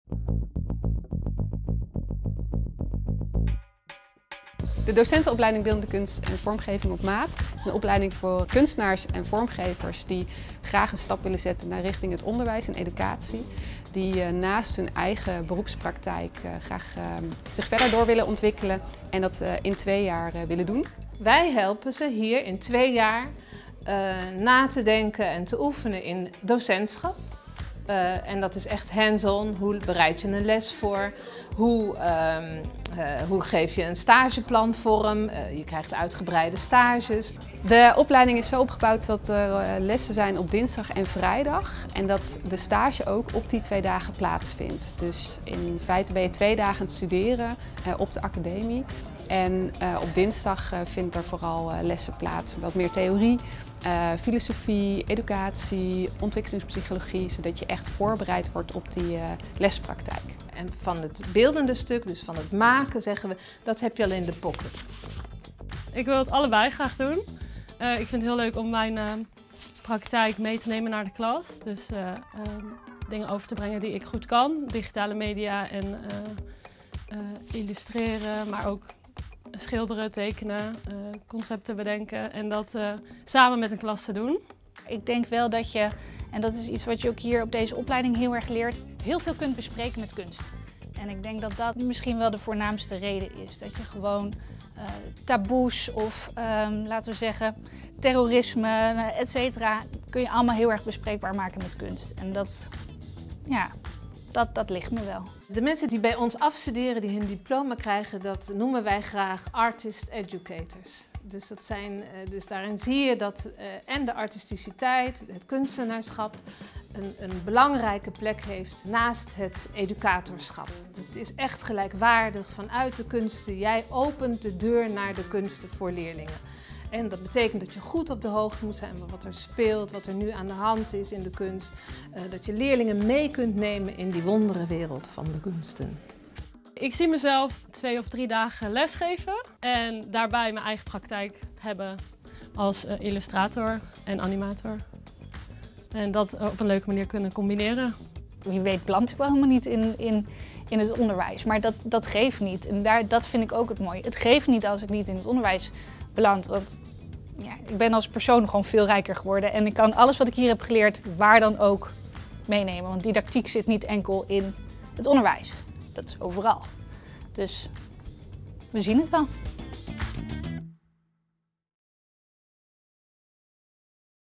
De docentenopleiding Beeldende Kunst en Vormgeving op Maat is een opleiding voor kunstenaars en vormgevers die graag een stap willen zetten naar richting het onderwijs en educatie. Die naast hun eigen beroepspraktijk graag zich verder door willen ontwikkelen en dat in 2 jaar willen doen. Wij helpen ze hier in 2 jaar na te denken en te oefenen in docentschap. En dat is echt hands-on. Hoe bereid je een les voor? Hoe geef je een stageplan vorm? Je krijgt uitgebreide stages. De opleiding is zo opgebouwd dat er lessen zijn op dinsdag en vrijdag. En dat de stage ook op die 2 dagen plaatsvindt. Dus in feite ben je 2 dagen aan het studeren op de academie. En op dinsdag vindt er vooral lessen plaats. Wat meer theorie, filosofie, educatie, ontwikkelingspsychologie. Zodat je echt voorbereid wordt op die lespraktijk. En van het beeldende stuk, dus van het maken, zeggen we, dat heb je al in de pocket. Ik wil het allebei graag doen. Ik vind het heel leuk om mijn praktijk mee te nemen naar de klas. Dus dingen over te brengen die ik goed kan. Digitale media en illustreren, maar ook schilderen, tekenen, concepten bedenken en dat samen met een klas te doen. Ik denk wel dat je, en dat is iets wat je ook hier op deze opleiding heel erg leert, heel veel kunt bespreken met kunst. En ik denk dat dat misschien wel de voornaamste reden is. Dat je gewoon taboes of laten we zeggen terrorisme, et cetera, kun je allemaal heel erg bespreekbaar maken met kunst. En dat, ja, dat ligt me wel. De mensen die bij ons afstuderen, die hun diploma krijgen, dat noemen wij graag artist educators. Dus, dus daarin zie je dat en de artisticiteit, het kunstenaarschap, een belangrijke plek heeft naast het educatorschap. Het is echt gelijkwaardig vanuit de kunsten. Jij opent de deur naar de kunsten voor leerlingen. En dat betekent dat je goed op de hoogte moet zijn van wat er speelt, wat er nu aan de hand is in de kunst. Dat je leerlingen mee kunt nemen in die wonderenwereld van de kunsten. Ik zie mezelf 2 of 3 dagen lesgeven en daarbij mijn eigen praktijk hebben als illustrator en animator. En dat op een leuke manier kunnen combineren. Je weet belandt wel helemaal niet in het onderwijs, maar dat geeft niet. En dat vind ik ook het mooie. Het geeft niet als ik niet in het onderwijs beland. Want ja, ik ben als persoon gewoon veel rijker geworden en ik kan alles wat ik hier heb geleerd waar dan ook meenemen. Want didactiek zit niet enkel in het onderwijs. Dat is overal. Dus we zien het wel.